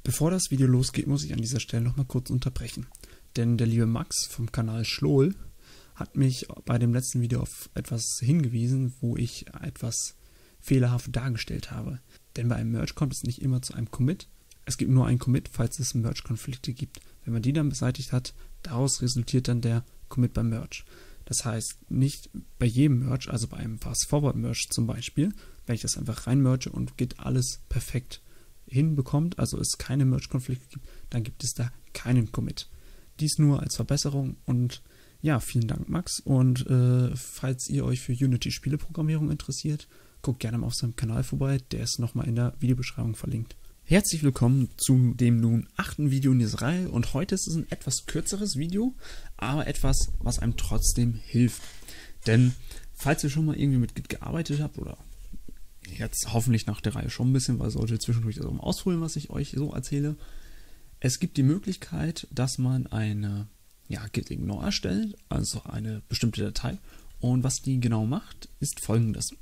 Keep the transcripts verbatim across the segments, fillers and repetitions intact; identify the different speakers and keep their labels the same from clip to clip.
Speaker 1: Bevor das Video losgeht, muss ich an dieser Stelle nochmal kurz unterbrechen. Denn der liebe Max vom Kanal Schlohl hat mich bei dem letzten Video auf etwas hingewiesen, wo ich etwas fehlerhaft dargestellt habe. Denn bei einem Merge kommt es nicht immer zu einem Commit. Es gibt nur einen Commit, falls es Merge-Konflikte gibt. Wenn man die dann beseitigt hat, daraus resultiert dann der Commit beim Merge. Das heißt, nicht bei jedem Merge, also bei einem Fast-Forward-Merge zum Beispiel, wenn ich das einfach rein merge und Git alles perfekt hinbekommt, also es keine Merge-Konflikte gibt, dann gibt es da keinen Commit. Dies nur als Verbesserung und ja, vielen Dank Max, und äh, falls ihr euch für Unity-Spieleprogrammierung interessiert, guckt gerne mal auf seinem Kanal vorbei, der ist nochmal in der Videobeschreibung verlinkt. Herzlich willkommen zu dem nun achten Video in dieser Reihe, und heute ist es ein etwas kürzeres Video, aber etwas, was einem trotzdem hilft. Denn falls ihr schon mal irgendwie mit Git gearbeitet habt, oder jetzt hoffentlich nach der Reihe schon ein bisschen, weil sollte zwischendurch das auch mal ausholen, was ich euch so erzähle. Es gibt die Möglichkeit, dass man eine ja, Git-Ignore erstellt, also eine bestimmte Datei. Und was die genau macht, ist folgendes.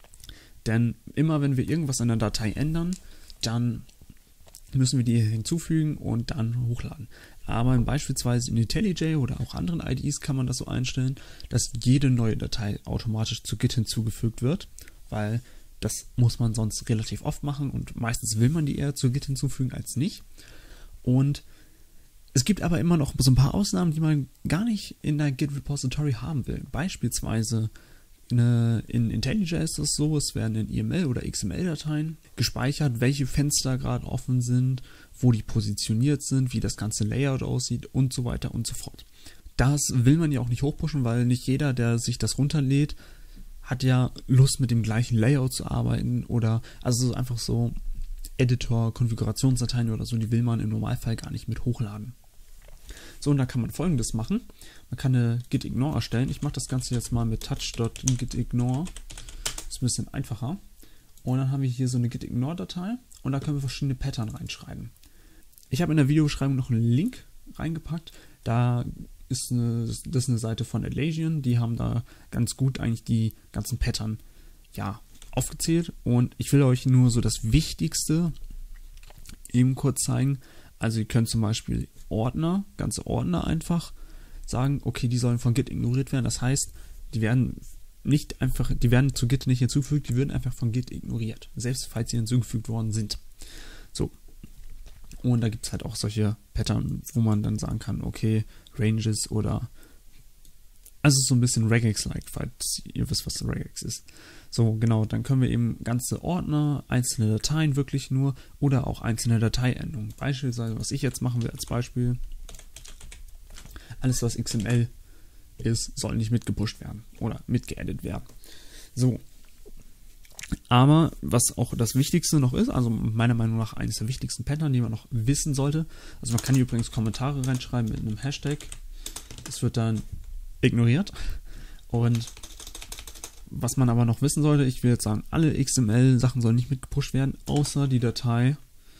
Speaker 1: Denn immer wenn wir irgendwas in der Datei ändern, dann müssen wir die hinzufügen und dann hochladen. Aber beispielsweise in IntelliJ oder auch anderen I D Es kann man das so einstellen, dass jede neue Datei automatisch zu Git hinzugefügt wird, weil das muss man sonst relativ oft machen und meistens will man die eher zu Git hinzufügen als nicht. Und es gibt aber immer noch so ein paar Ausnahmen, die man gar nicht in der Git-Repository haben will. Beispielsweise eine, in IntelliJ ist es so, es werden in I M L oder X M L-Dateien gespeichert, welche Fenster gerade offen sind, wo die positioniert sind, wie das ganze Layout aussieht und so weiter und so fort. Das will man ja auch nicht hochpushen, weil nicht jeder, der sich das runterlädt, hat ja Lust, mit dem gleichen Layout zu arbeiten, oder also einfach so Editor, Konfigurationsdateien oder so, die will man im Normalfall gar nicht mit hochladen. So, und da kann man Folgendes machen. Man kann eine Git-Ignore erstellen. Ich mache das Ganze jetzt mal mit touch.gitignore. Ist ein bisschen einfacher. Und dann haben wir hier so eine Git-Ignore-Datei und da können wir verschiedene Pattern reinschreiben. Ich habe in der Videobeschreibung noch einen Link reingepackt. Da ist eine, das ist eine Seite von Atlassian. Die haben da ganz gut eigentlich die ganzen Pattern ja, aufgezählt. Und ich will euch nur so das Wichtigste eben kurz zeigen. Also ihr könnt zum Beispiel Ordner, ganze Ordner einfach sagen, okay, die sollen von Git ignoriert werden. Das heißt, die werden nicht einfach, die werden zu Git nicht hinzugefügt, die werden einfach von Git ignoriert, selbst falls sie hinzugefügt worden sind. So. Und da gibt es halt auch solche Pattern, wo man dann sagen kann, okay, Ranges oder also so ein bisschen Regex-like, falls ihr wisst, was Regex ist. So, genau, dann können wir eben ganze Ordner, einzelne Dateien wirklich nur oder auch einzelne Dateiendungen. Beispielsweise, was ich jetzt machen will als Beispiel, alles was X M L ist, soll nicht mitgepusht werden oder mitgeedit werden. So, aber was auch das Wichtigste noch ist, also meiner Meinung nach eines der wichtigsten Pattern, die man noch wissen sollte, also man kann hier übrigens Kommentare reinschreiben mit einem Hashtag, das wird dann ignoriert. Und was man aber noch wissen sollte, ich will jetzt sagen, alle X M L-Sachen sollen nicht mitgepusht werden, außer die Datei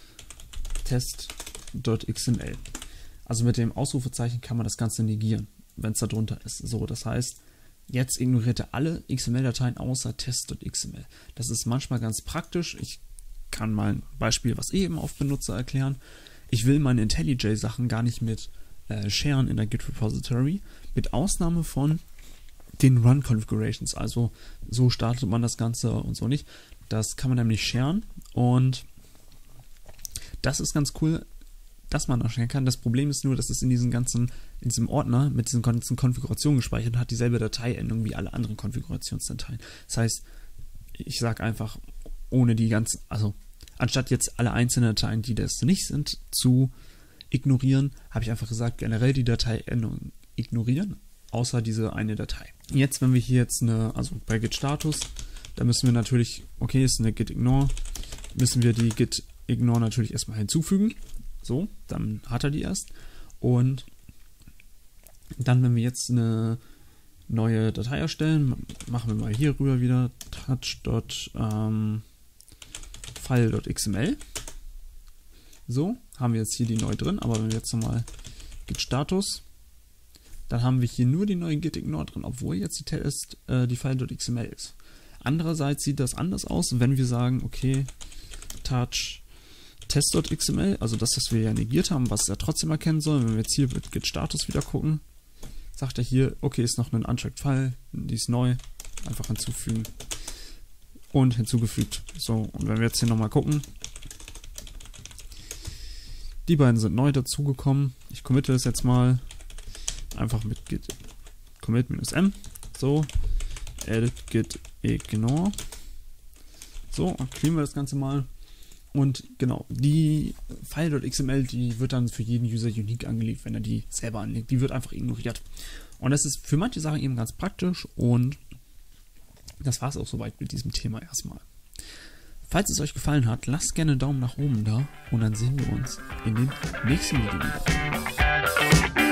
Speaker 1: test.xml. Also mit dem Ausrufezeichen kann man das Ganze negieren, wenn es da drunter ist. So, das heißt, jetzt ignoriert er alle X M L-Dateien außer test.xml. Das ist manchmal ganz praktisch. Ich kann mal ein Beispiel, was ich eben oft benutze, erklären. Ich will meine IntelliJ-Sachen gar nicht mit äh, sharen in der Git-Repository, mit Ausnahme von den Run-Configurations. Also so startet man das Ganze und so nicht. Das kann man nämlich sharen und das ist ganz cool, dass man das sharen kann. Das Problem ist nur, dass es in diesem ganzen, in diesem Ordner mit diesen ganzen Konfigurationen gespeichert und hat dieselbe Dateiendung wie alle anderen Konfigurationsdateien. Das heißt, ich sage einfach, ohne die ganzen, also anstatt jetzt alle einzelnen Dateien, die das nicht sind, zu ignorieren, habe ich einfach gesagt, generell die Dateiendung ignorieren, außer diese eine Datei. Jetzt, wenn wir hier jetzt eine, also bei Git Status, da müssen wir natürlich, okay, ist eine Git Ignore, müssen wir die Git Ignore natürlich erstmal hinzufügen. So, dann hat er die erst. Und dann, wenn wir jetzt eine neue Datei erstellen, machen wir mal hier rüber wieder touch.file.xml. So, haben wir jetzt hier die neu drin, aber wenn wir jetzt nochmal Git Status, dann haben wir hier nur die neue Git Ignore drin, obwohl jetzt die Test äh, die File.xml ist. Andererseits sieht das anders aus, wenn wir sagen, okay, touch test.xml, also das, was wir ja negiert haben, was er trotzdem erkennen soll. Wenn wir jetzt hier mit Git Status wieder gucken, sagt er hier, okay, ist noch ein untracked File, die ist neu, einfach hinzufügen und hinzugefügt. So, und wenn wir jetzt hier nochmal gucken, die beiden sind neu dazugekommen. Ich committe das jetzt mal einfach mit git commit-m. So, edit git ignore. So, cleanen wir das Ganze mal. Und genau, die File.xml, die wird dann für jeden User unique angelegt, wenn er die selber anlegt. Die wird einfach ignoriert. Und das ist für manche Sachen eben ganz praktisch. Und das war es auch soweit mit diesem Thema erstmal. Falls es euch gefallen hat, lasst gerne einen Daumen nach oben da. Und dann sehen wir uns in dem nächsten Video wieder.